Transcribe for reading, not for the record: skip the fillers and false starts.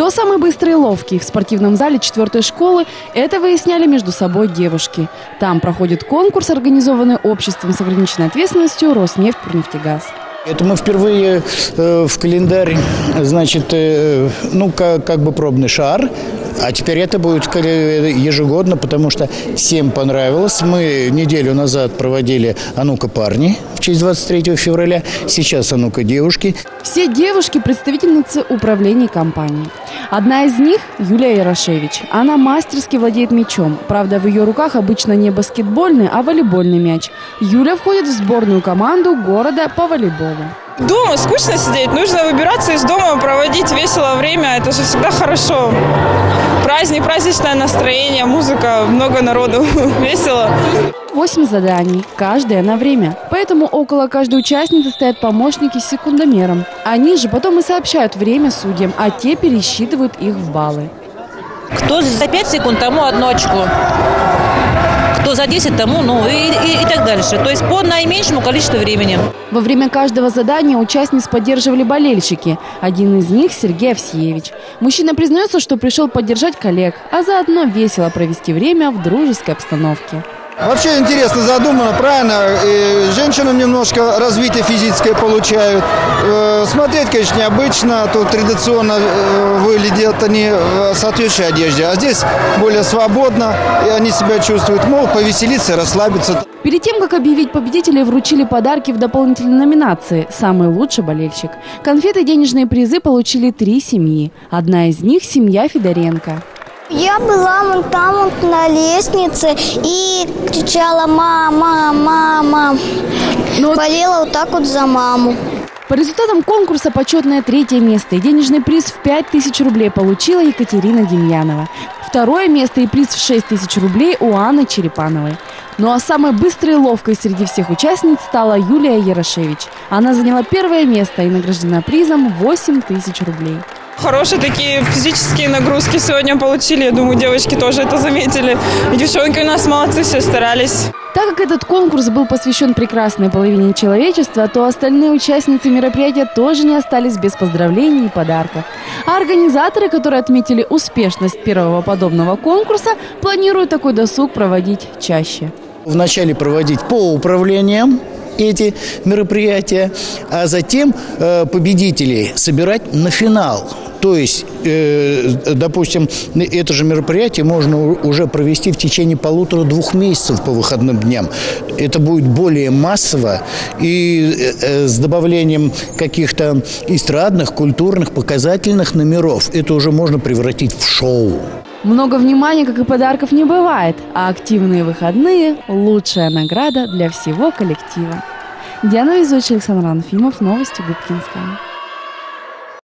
Кто самый быстрый и ловкий в спортивном зале 4-й школы, это выясняли между собой девушки. Там проходит конкурс, организованный обществом с ограниченной ответственностью «Роснефть-Пронефтегаз». Это мы впервые в календарь, значит, как бы пробный шар. А теперь это будет ежегодно, потому что всем понравилось. Мы неделю назад проводили «А ну-ка, парни» в честь 23 февраля. Сейчас «А ну-ка, девушки». Все девушки – представительницы управления компанией. Одна из них – Юлия Ярошевич. Она мастерски владеет мячом. Правда, в ее руках обычно не баскетбольный, а волейбольный мяч. Юля входит в сборную команду города по волейболу. Дома скучно сидеть, нужно выбираться из дома, проводить весело время, это же всегда хорошо. Праздник, праздничное настроение, музыка, много народу, весело. 8 заданий, каждое на время. Поэтому около каждой участницы стоят помощники с секундомером. Они же потом и сообщают время судьям, а те пересчитывают их в баллы. Кто за 5 секунд, тому 1 очко. Кто за 10, тому, и так дальше. То есть по наименьшему количеству времени. Во время каждого задания участниц поддерживали болельщики. Один из них – Сергей Овсеевич. Мужчина признается, что пришел поддержать коллег, а заодно весело провести время в дружеской обстановке. Вообще интересно задумано, правильно. И женщинам немножко развитие физическое получают. Смотреть, конечно, необычно. Тут традиционно выглядят они в соответствующей одежде. А здесь более свободно. И они себя чувствуют, могут повеселиться, расслабиться. Перед тем, как объявить победителей, вручили подарки в дополнительной номинации «Самый лучший болельщик». Конфеты и денежные призы получили 3 семьи. Одна из них – семья Федоренко. Я была вон там вот на лестнице и кричала «мама, мама». Болела вот так вот за маму. По результатам конкурса почетное 3-е место и денежный приз в 5000 рублей получила Екатерина Демьянова. 2-е место и приз в 6000 рублей у Анны Черепановой. Ну а самой быстрой и ловкой среди всех участниц стала Юлия Ярошевич. Она заняла 1-е место и награждена призом 8000 рублей. Хорошие такие физические нагрузки сегодня получили. Я думаю, девочки тоже это заметили. И девчонки у нас молодцы, все старались. Так как этот конкурс был посвящен прекрасной половине человечества, то остальные участницы мероприятия тоже не остались без поздравлений и подарков. А организаторы, которые отметили успешность первого подобного конкурса, планируют такой досуг проводить чаще. Вначале проводить по управлениям эти мероприятия, а затем победителей собирать на финал. То есть, допустим, это же мероприятие можно уже провести в течение 1,5-2 месяцев по выходным дням. Это будет более массово и с добавлением каких-то эстрадных, культурных, показательных номеров. Это уже можно превратить в шоу. Много внимания, как и подарков, не бывает, а активные выходные – лучшая награда для всего коллектива. Диана Везучая, Александр Анфимов, новости Губкинская.